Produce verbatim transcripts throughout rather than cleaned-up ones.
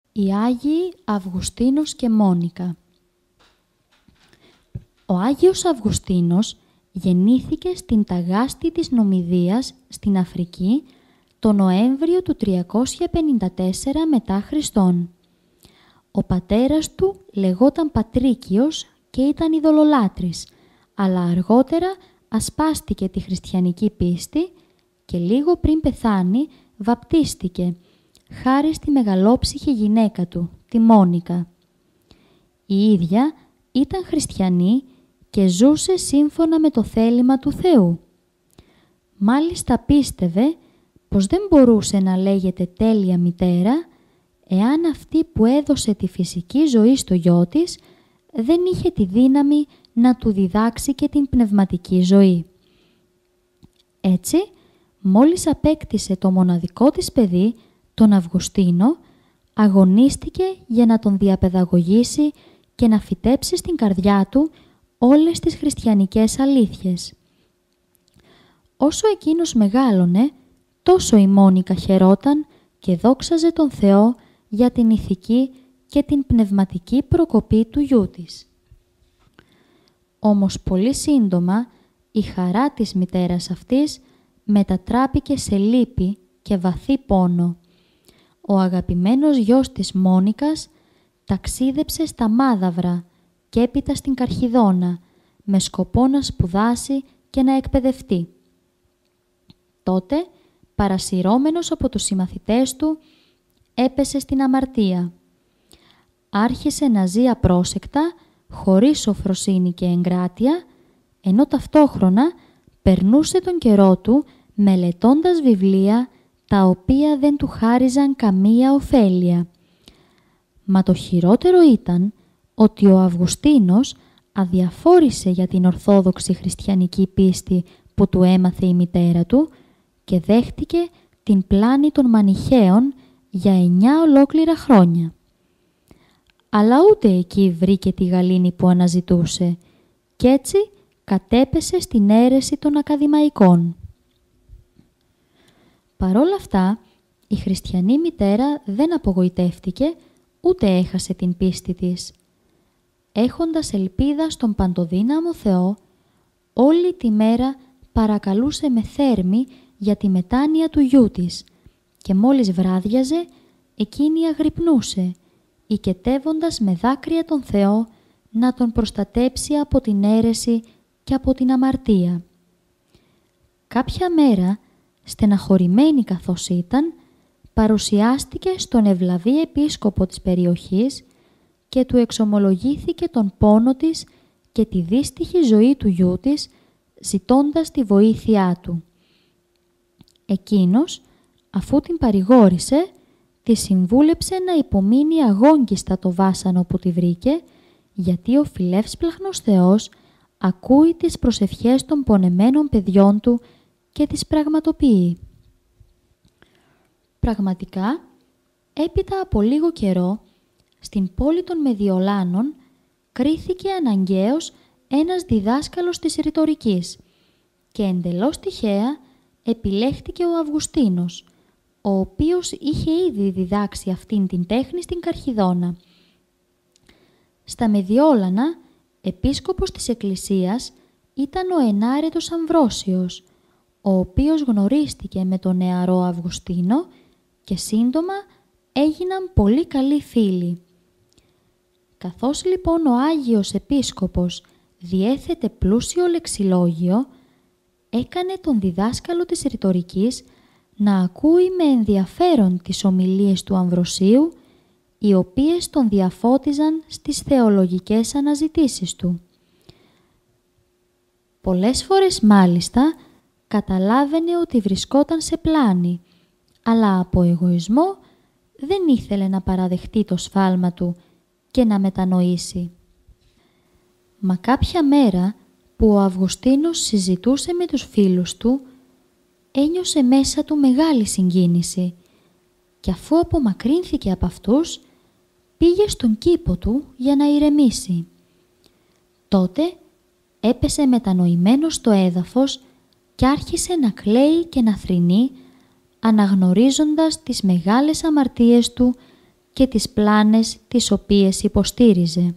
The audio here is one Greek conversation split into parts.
Οι Άγιοι Αυγουστίνος και Μόνικα. Ο Άγιος Αυγουστίνος γεννήθηκε στην Ταγάστη της Νομιδίας στην Αφρική το Νοέμβριο του τριακόσια πενήντα τέσσερα μετά Χριστόν. Ο πατέρας του λεγόταν Πατρίκιος και ήταν ειδωλολάτρης, αλλά αργότερα ασπάστηκε τη χριστιανική πίστη και λίγο πριν πεθάνει βαπτίστηκε, χάρη στη μεγαλόψυχη γυναίκα του, τη Μόνικα. Η ίδια ήταν χριστιανή και ζούσε σύμφωνα με το θέλημα του Θεού. Μάλιστα πίστευε πως δεν μπορούσε να λέγεται τέλεια μητέρα εάν αυτή που έδωσε τη φυσική ζωή στο γιο της δεν είχε τη δύναμη να του διδάξει και την πνευματική ζωή. Έτσι, μόλις απέκτησε το μοναδικό της παιδί, τον Αυγουστίνο, αγωνίστηκε για να τον διαπαιδαγωγήσει και να φυτέψει στην καρδιά του όλες τις χριστιανικές αλήθειες. Όσο εκείνος μεγάλωνε, τόσο η Μόνικα χαιρόταν και δόξαζε τον Θεό για την ηθική και την πνευματική προκοπή του γιού της. Όμως πολύ σύντομα η χαρά της μητέρας αυτής μετατράπηκε σε λύπη και βαθύ πόνο. Ο αγαπημένος γιος της Μόνικας ταξίδεψε στα Μάδαβρα και έπειτα στην Καρχιδόνα με σκοπό να σπουδάσει και να εκπαιδευτεί. Τότε, παρασυρώμενος από τους συμμαθητές του, έπεσε στην αμαρτία. Άρχισε να ζει απρόσεκτα, χωρίς σοφροσύνη και εγκράτεια, ενώ ταυτόχρονα περνούσε τον καιρό του μελετώντας βιβλία τα οποία δεν του χάριζαν καμία ωφέλεια. Μα το χειρότερο ήταν ότι ο Αυγουστίνος αδιαφόρησε για την ορθόδοξη χριστιανική πίστη που του έμαθε η μητέρα του και δέχτηκε την πλάνη των Μανιχαίων για εννιά ολόκληρα χρόνια. Αλλά ούτε εκεί βρήκε τη γαλήνη που αναζητούσε κι έτσι κατέπεσε στην αίρεση των ακαδημαϊκών. Παρόλα αυτά, η χριστιανή μητέρα δεν απογοητεύτηκε ούτε έχασε την πίστη της. Έχοντας ελπίδα στον παντοδύναμο Θεό, όλη τη μέρα παρακαλούσε με θέρμη για τη μετάνοια του γιού της και μόλις βράδιαζε, εκείνη αγρυπνούσε, οικετεύοντας με δάκρυα τον Θεό να τον προστατέψει από την αίρεση και από την αμαρτία. Κάποια μέρα, στεναχωρημένη καθώς ήταν, παρουσιάστηκε στον ευλαβή επίσκοπο της περιοχής και του εξομολογήθηκε τον πόνο της και τη δύστιχη ζωή του γιού της, ζητώντας τη βοήθειά του. Εκείνος, αφού την παρηγόρησε, τη συμβούλεψε να υπομείνει αγόγγιστα το βάσανο που τη βρήκε, γιατί ο φιλεύσπλαχνος Θεός ακούει τις προσευχές των πονεμένων παιδιών του και τις πραγματοποιεί. Πραγματικά, έπειτα από λίγο καιρό, στην πόλη των Μεδιολάνων κρίθηκε αναγκαίος ένας διδάσκαλος της ρητορικής και εντελώς τυχαία επιλέχτηκε ο Αυγουστίνος, ο οποίος είχε ήδη διδάξει αυτήν την τέχνη στην Καρχιδόνα. Στα Μεδιόλανα, επίσκοπος της Εκκλησίας ήταν ο ενάρετος Αμβρόσιος, ο οποίος γνωρίστηκε με τον νεαρό Αυγουστίνο και σύντομα έγιναν πολύ καλοί φίλοι. Καθώς λοιπόν ο Άγιος Επίσκοπος διέθετε πλούσιο λεξιλόγιο, έκανε τον διδάσκαλο της ρητορικής να ακούει με ενδιαφέρον τις ομιλίες του Αμβροσίου, οι οποίες τον διαφώτιζαν στις θεολογικές αναζητήσεις του. Πολλές φορές μάλιστα καταλάβαινε ότι βρισκόταν σε πλάνη, αλλά από εγωισμό δεν ήθελε να παραδεχτεί το σφάλμα του και να μετανοήσει. Μα κάποια μέρα που ο Αυγουστίνος συζητούσε με τους φίλους του, ένιωσε μέσα του μεγάλη συγκίνηση και αφού απομακρύνθηκε από αυτούς, πήγε στον κήπο του για να ηρεμήσει. Τότε έπεσε μετανοημένος στο έδαφος και άρχισε να κλαίει και να θρηνεί, αναγνωρίζοντας τις μεγάλες αμαρτίες του και τις πλάνες τις οποίες υποστήριζε.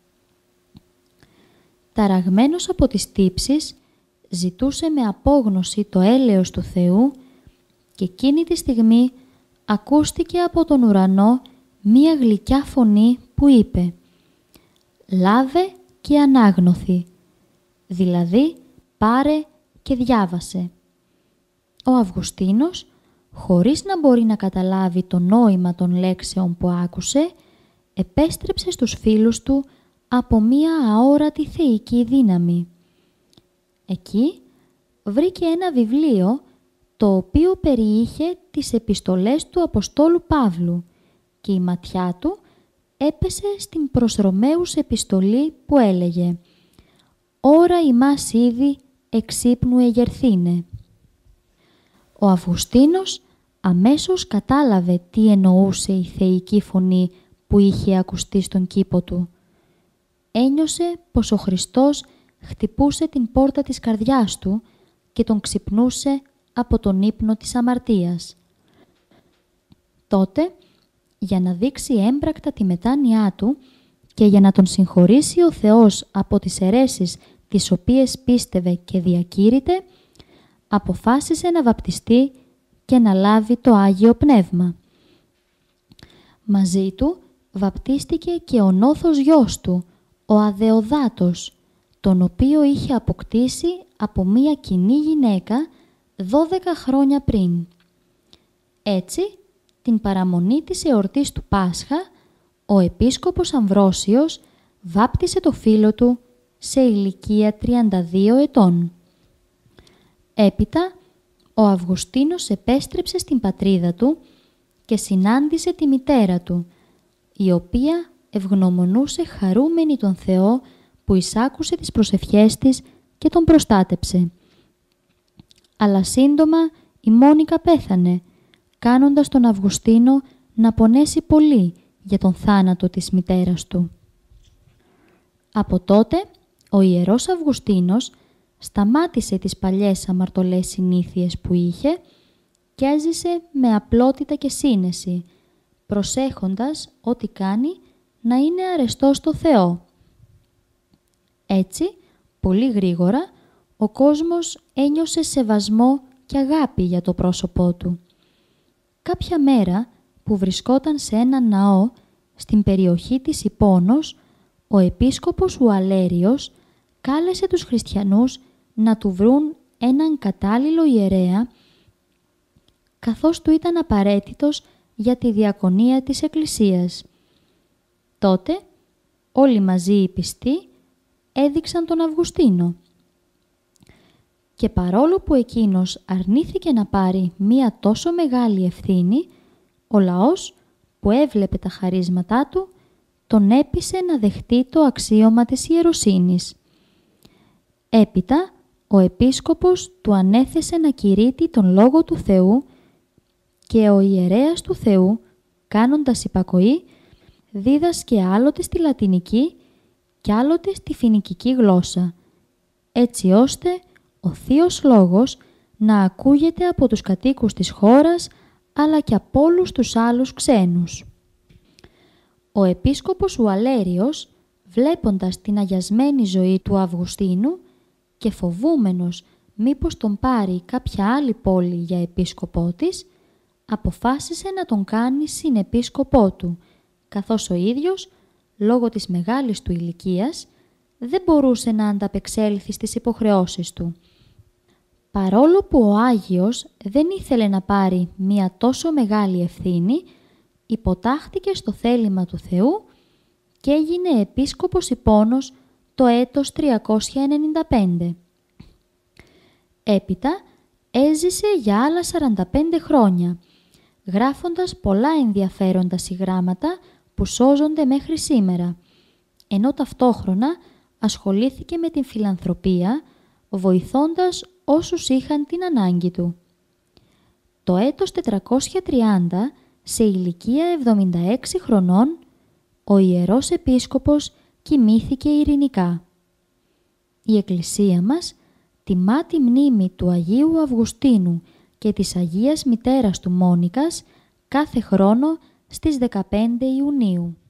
Ταραγμένος από τις τύψεις, ζητούσε με απόγνωση το έλεος του Θεού και εκείνη τη στιγμή ακούστηκε από τον ουρανό μία γλυκιά φωνή που είπε «Λάβε και ανάγνωθη», δηλαδή πάρε και διάβασε. Ο Αυγουστίνος, χωρίς να μπορεί να καταλάβει το νόημα των λέξεων που άκουσε, επέστρεψε στους φίλους του από μία αόρατη θεϊκή δύναμη. Εκεί βρήκε ένα βιβλίο το οποίο περιείχε τις επιστολές του Αποστόλου Παύλου και η ματιά του έπεσε στην προς Ρωμαίους επιστολή που έλεγε «Ώρα ημάς ήδη εξύπνου εγερθήνε». Ο Αυγουστίνος αμέσως κατάλαβε τι εννοούσε η θεϊκή φωνή που είχε ακουστεί στον κήπο του. Ένιωσε πως ο Χριστός χτυπούσε την πόρτα της καρδιάς του και τον ξυπνούσε από τον ύπνο της αμαρτίας. Τότε, για να δείξει έμπρακτα τη μετάνοιά του και για να τον συγχωρήσει ο Θεός από τις αιρέσεις τις οποίες πίστευε και διακήρυτε, αποφάσισε να βαπτιστεί και να λάβει το Άγιο Πνεύμα. Μαζί του βαπτίστηκε και ο νόθος γιος του, ο Αδεοδάτος, τον οποίο είχε αποκτήσει από μία κοινή γυναίκα δώδεκα χρόνια πριν. Έτσι, την παραμονή της εορτής του Πάσχα, ο επίσκοπος Αμβρόσιος βάπτισε το φίλο του σε ηλικία τριάντα δύο ετών. Έπειτα, ο Αυγουστίνος επέστρεψε στην πατρίδα του και συνάντησε τη μητέρα του, η οποία ευγνωμονούσε χαρούμενη τον Θεό που εισάκουσε τις προσευχές της και τον προστάτεψε. Αλλά σύντομα η Μόνικα πέθανε, κάνοντας τον Αυγουστίνο να πονέσει πολύ για τον θάνατο της μητέρας του. Από τότε, ο Ιερός Αυγουστίνος σταμάτησε τις παλιές αμαρτωλές συνήθειες που είχε και έζησε με απλότητα και σύνεση, προσέχοντας ό,τι κάνει να είναι αρεστός στο Θεό. Έτσι, πολύ γρήγορα, ο κόσμος ένιωσε σεβασμό και αγάπη για το πρόσωπό του. Κάποια μέρα που βρισκόταν σε ένα ναό στην περιοχή της Ιππώνος, ο επίσκοπος Ουαλέριος κάλεσε τους χριστιανούς να του βρουν έναν κατάλληλο ιερέα, καθώς του ήταν απαραίτητος για τη διακονία της Εκκλησίας. Τότε, όλοι μαζί οι πιστοί έδειξαν τον Αυγουστίνο. Και παρόλο που εκείνος αρνήθηκε να πάρει μία τόσο μεγάλη ευθύνη, ο λαός που έβλεπε τα χαρίσματά του, τον έπεισε να δεχτεί το αξίωμα της ιεροσύνης. Έπειτα, ο επίσκοπος του ανέθεσε να κηρύττει τον Λόγο του Θεού και ο ιερέας του Θεού, κάνοντας υπακοή, δίδασκε άλλοτε στη λατινική και άλλοτε στη φοινικική γλώσσα, έτσι ώστε ο Θείος Λόγος να ακούγεται από τους κατοίκους της χώρας, αλλά και από όλους τους άλλους ξένους. Ο επίσκοπος Ουαλέριος, βλέποντας την αγιασμένη ζωή του Αυγουστίνου και φοβούμενος μήπως τον πάρει κάποια άλλη πόλη για επίσκοπό της, αποφάσισε να τον κάνει συνεπίσκοπό του, καθώς ο ίδιος, λόγω της μεγάλης του ηλικίας, δεν μπορούσε να ανταπεξέλθει στις υποχρεώσεις του. Παρόλο που ο Άγιος δεν ήθελε να πάρει μία τόσο μεγάλη ευθύνη, υποτάχθηκε στο θέλημα του Θεού και έγινε επίσκοπος Ιππώνος το έτος τριακόσια ενενήντα πέντε. Έπειτα έζησε για άλλα σαράντα πέντε χρόνια, γράφοντας πολλά ενδιαφέροντα συγγράμματα που σώζονται μέχρι σήμερα, ενώ ταυτόχρονα ασχολήθηκε με την φιλανθρωπία, βοηθώντας όσους είχαν την ανάγκη του. Το έτος τετρακόσια τριάντα, σε ηλικία εβδομήντα έξι χρονών, ο Ιερός Επίσκοπος κοιμήθηκε ειρηνικά. Η Εκκλησία μας τιμά τη μνήμη του Αγίου Αυγουστίνου και της Αγίας Μητέρας του Μόνικας κάθε χρόνο στις δεκαπέντε Ιουνίου.